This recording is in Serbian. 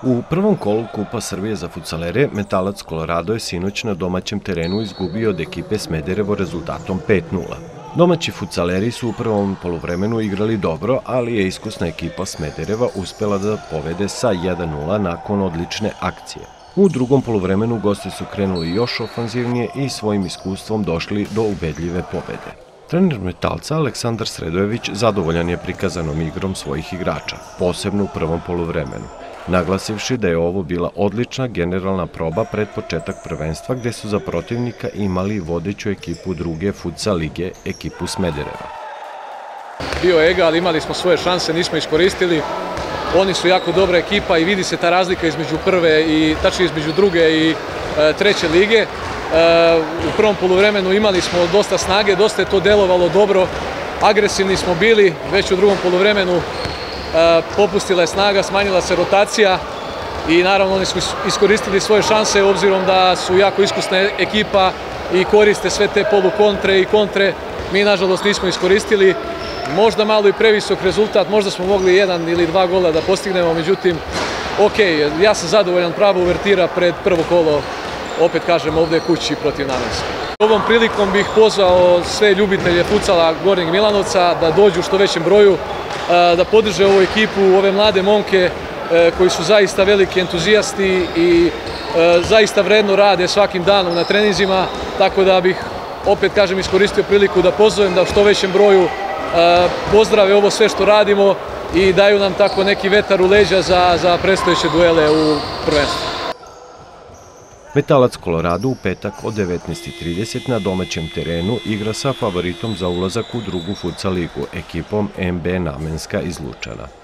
U prvom kolu Kupa Srbije za futsalere Metalac Kolorado je sinoć na domaćem terenu izgubio od ekipe Smederevo rezultatom 5:0. Domaći futsaleri su u prvom poluvremenu igrali dobro, ali je iskusna ekipa Smedereva uspela da povede sa 1:0 nakon odlične akcije. U drugom poluvremenu gosti su krenuli još ofanzivnije i svojim iskustvom došli do ubedljive pobede. Trener Metalca Aleksandar Sredojević zadovoljan je prikazanom igrom svojih igrača, posebno u prvom poluvremenu, naglasivši da je ovo bila odlična generalna proba pred početak prvenstva gde su za protivnika imali vodeću ekipu druge futsal lige, ekipu Smedereva. Bio je egal, imali smo svoje šanse, nismo iskoristili. Oni su jako dobra ekipa i vidi se ta razlika između prve i tačnije između druge i treće lige. U prvom poluvremenu imali smo dosta snage, dosta je to delovalo dobro, agresivni smo bili, već u drugom poluvremenu popustila je snaga, smanjila se rotacija i naravno oni su iskoristili svoje šanse obzirom da su jako iskusna ekipa i koriste sve te polukontre i kontre. Mi nažalost nismo iskoristili, možda malo i previsok rezultat, možda smo mogli 1 ili 2 gola da postignemo, međutim, ok, ja sam zadovoljan, prava uvertira pred prvo kolo, opet kažem, ovde kući protiv Namenske. Ovom prilikom bih pozvao sve ljubitelje futsala Gornjeg Milanovca da dođu u što većem broju, da podrže ovu ekipu, ove mlade momke koji su zaista veliki entuzijasti i zaista vredno rade svakim danom na treninzima, tako da bih, opet kažem, iskoristio priliku da pozovem da u što većem broju pozdrave ovo sve što radimo i daju nam tako neki vetar u leđa za predstojeće duele u prvenstvu. Metalac Kolorado u petak od 19:30 na domaćem terenu igra sa favoritom za ulazak u drugu futsal ligu, ekipom MB Namenska iz Lučana.